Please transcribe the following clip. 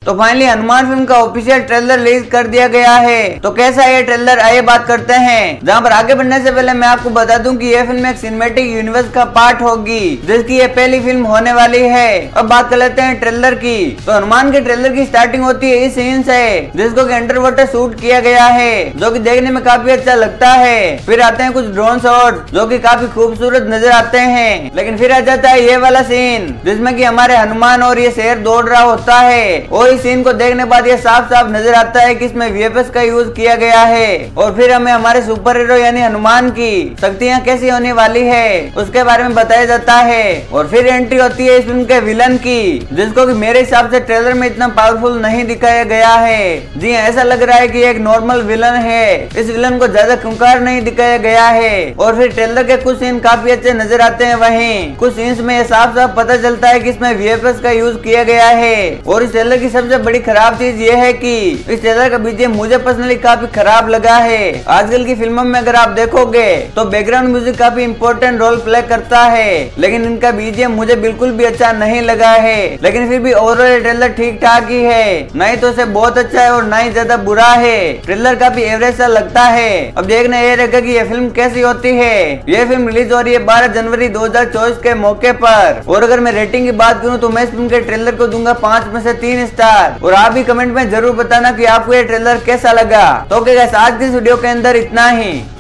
तो finally Hanuman film का official trailer release कर दिया गया है। तो कैसा है ये ट्रेलर, आइए बात करते हैं। जहाँ पर आगे बढ़ने से पहले मैं आपको बता दूं कि यह फिल्म एक सिनेमैटिक यूनिवर्स का पार्ट होगी, जिसकी ये पहली फिल्म होने वाली है। अब बात कर लेते हैं ट्रेलर की। तो हनुमान के ट्रेलर की स्टार्टिंग होती है इस सीन से, जिसको कि अंडर वाटर शूट किया गया है, जो कि देखने में काफी अच्छा लगता है। फिर आते हैं कुछ ड्रोन शॉट जो कि काफी खूबसूरत नजर आते हैं। लेकिन फिर आ जाता है ये वाला सीन जिसमें कि हमारे हनुमान और ये शेर दौड़ रहा होता है, और इस सीन को देखने बाद ये साफ साफ नजर आता है कि इसमें वीएफएक्स का यूज किया गया है। और फिर हमें हमारे सुपर हीरो यानी हनुमान की शक्तियां कैसी होने वाली है उसके बारे में बताया जाता है। और फिर एंट्री होती है इस फिल्म के विलन की, जिसको कि मेरे हिसाब से ट्रेलर में इतना पावरफुल नहीं दिखाया गया है। जी ऐसा लग रहा है कि एक नॉर्मल विलन है, इस विलन को ज्यादा खूंखार नहीं दिखाया गया है। और फिर ट्रेलर के कुछ सीन काफी अच्छे नजर आते हैं, वहीं कुछ सीन्स में साफ साफ पता चलता है कि इसमें वीएफएक्स का यूज किया गया है। और इस ट्रेलर की सबसे बड़ी खराब चीज ये है कि इस ट्रेलर का बीजीएम मुझे पर्सनली काफी खराब लगा है। आजकल की फिल्मों में अगर आप देखोगे तो बैकग्राउंड म्यूजिक काफी इंपॉर्टेंट रोल प्ले करता है, लेकिन इनका बीजीएम मुझे बिल्कुल भी अच्छा नहीं लगा है। लेकिन फिर भी ओवरऑल ट्रेलर ठीक ठाक ही है, नहीं तो उसे बहुत अच्छा है और ना ही ज्यादा बुरा है। ट्रेलर काफी एवरेज सा लगता है। अब देखना ये रहेगा कि ये फिल्म कैसी होती है। ये फिल्म रिलीज हो रही है 12 जनवरी 2024 के मौके पर। और अगर मैं रेटिंग की बात करूं तो मैं इस फिल्म के ट्रेलर को दूंगा 5 में से 3 स्टार। और आप भी कमेंट में जरूर बताना कि आपको ये ट्रेलर कैसा लगा। तो गाइस आज की इस वीडियो के अंदर इतना ही।